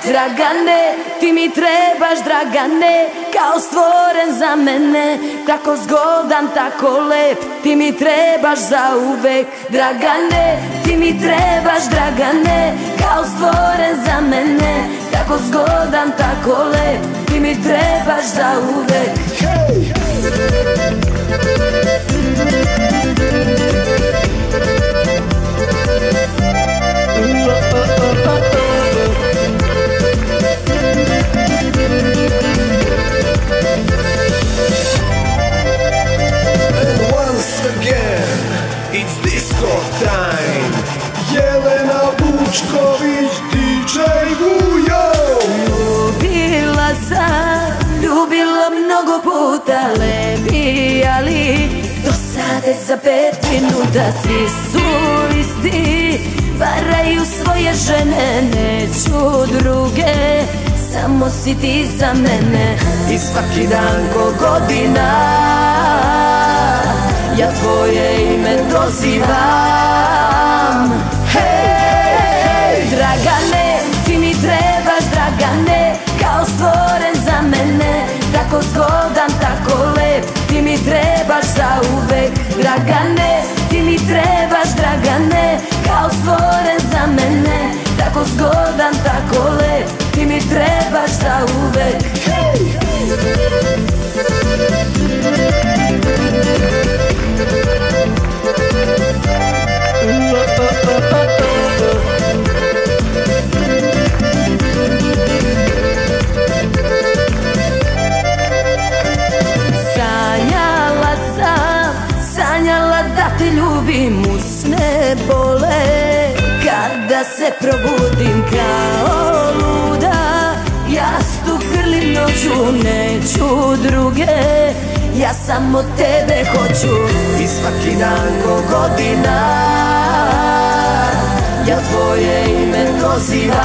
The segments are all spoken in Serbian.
Dragane, ti mi trebaš Dragane, kao stvoren za mene. Tako zgodan, tako lep, ti mi trebaš zauvek. Dragane, ti mi trebaš Dragane, kao stvoren za mene. Tako zgodan, tako lep, ti mi trebaš zauvek. It's disco time. Jelena Vučković, DJ Vujo. Ljubila mnogo puta, lepi, ali dosade za 5 minuta. Svi su isti, varaju svoje žene, neću druge, samo si ti za mene. I svaki dan ko godina, ja tvoje ime dozivam. Hej, Dragane, ti mi trebaš Dragane, kao stvoren za mene. Tako zgodan, tako lep, ti mi trebaš zauvek. Dragane, ti mi trebaš Dragane, kao stvoren za mene. Tako zgodan, tako lep, ti mi trebaš zauvek. Sanjala da te ljubim, usne bole kada se probudim kao luda. Ja tu grlim noću, neću druge, ja samo tebe hoću. I svaki dan ko godina, ja tvoje ime dozivam.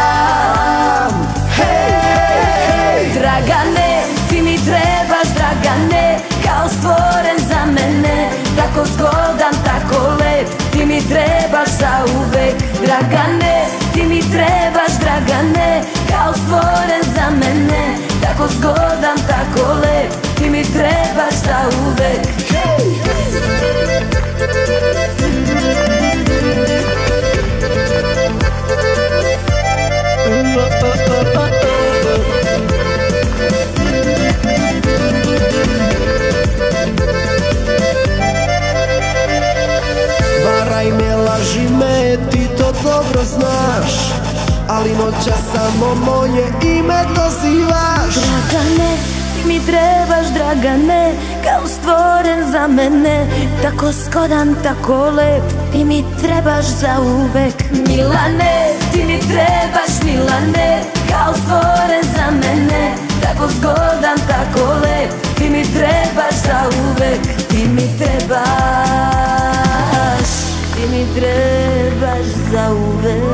Hej, Dragane, ti mi trebaš Dragane, kao stvoren za mene. Tako zgodan, tako lep, ti mi trebaš zauvek. Dragane, ti mi trebaš Dragane, kao stvoren za mene. Tako zgodan, tako lep, ti mi trebaš zauvek. varaj me, laži me, ti to dobro znaš, ali noća samo moje ime dozivaš. Dragane, ti mi trebaš Dragane, kao stvoren za mene. Tako zgodan, tako lep, ti mi trebaš zauvek. Milane, ti mi trebaš Milane, kao stvoren za mene. Tako zgodan, tako lep, ti mi trebaš zauvek. Ti mi trebaš zauvek.